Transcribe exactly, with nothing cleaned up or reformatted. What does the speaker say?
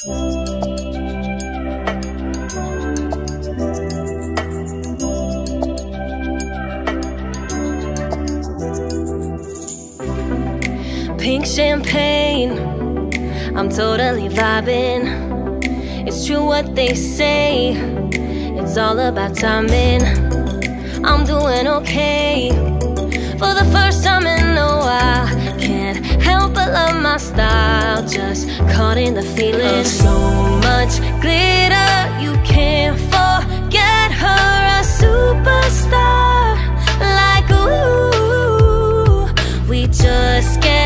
Pink champagne, I'm totally vibing. It's true what they say, it's all about timing. I'm doing okay, for the first time in a while. Can't help but love my style, just caught in the feeling of so much glitter. You can't forget her, a superstar. Like ooh, we just get